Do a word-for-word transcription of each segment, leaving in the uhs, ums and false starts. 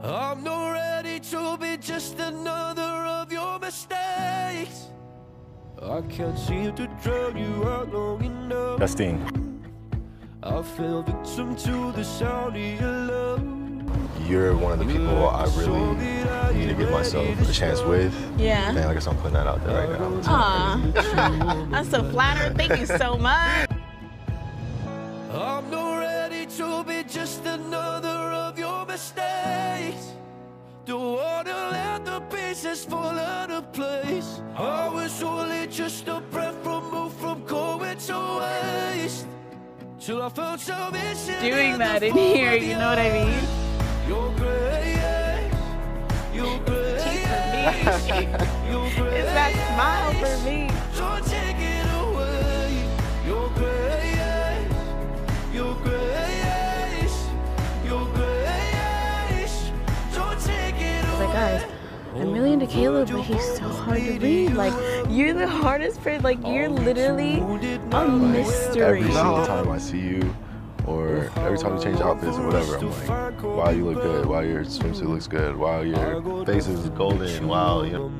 I'm not ready to be just another of your mistakes. I can't seem to drown you out long enough. Justine. I fell victim to the sound of your love. You're one of the people I really need to give myself a chance with. Yeah. And I guess I'm putting that out there right now. Aw, I'm so flattered. Thank you so much. I'm not ready to be just another of your mistakes. Don't wanna let the pieces fall out of place. I was only just a breath removed from going to waste. Till I found salvation Doing that in here, you know what I mean? You're great, you're great. Teeth for me. It's that smile for me. Don't take it away. You're great, you're great, you're great. Don't take it away. Like, guys, I'm really into Caleb, but he's so hard to read. Like, you're the hardest person. Like, you're literally a mystery. Every single time I see you, or every time you change outfits or whatever, I'm like, wow, you look good. Wow, your swimsuit looks good. Wow, your face is golden. Wow, you know.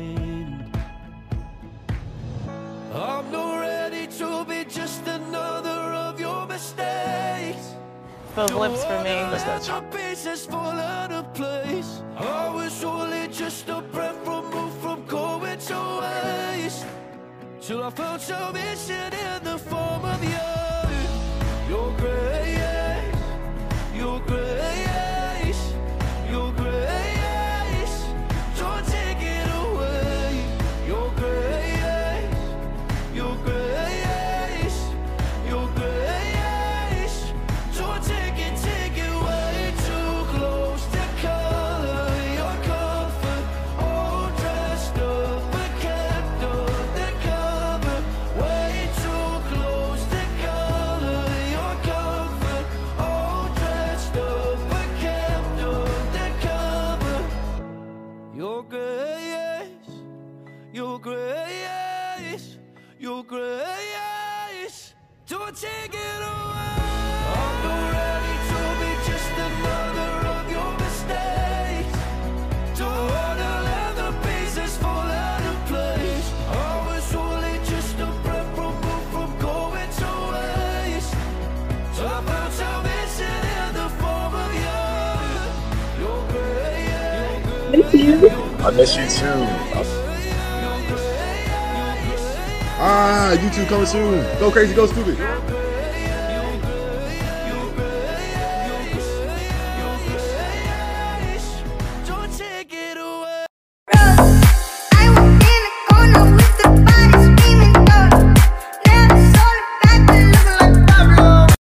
I'm not ready to be just another of your mistakes. Those lips for me. That's that chop. Pieces fall out of place. I was only just a breath removed from going to waste. Till I found salvation in the form of you. You're great, you're great, you're great. Don't take it away. You're great, you're great, you're great. Don't take it, take it way too close to color your comfort. All dressed up but kept undercover. Way too close to color your comfort. All dressed up but kept undercover. Your grace, your grace, your grace. Don't take it away. I'm not ready to be just another of your mistakes. Don't wanna let the pieces fall out of place. I was only just a breath removed from going to waste. So I found salvation in the form of you. You're great. Miss you. I miss you too. Ah, YouTube coming soon. Go crazy, go stupid.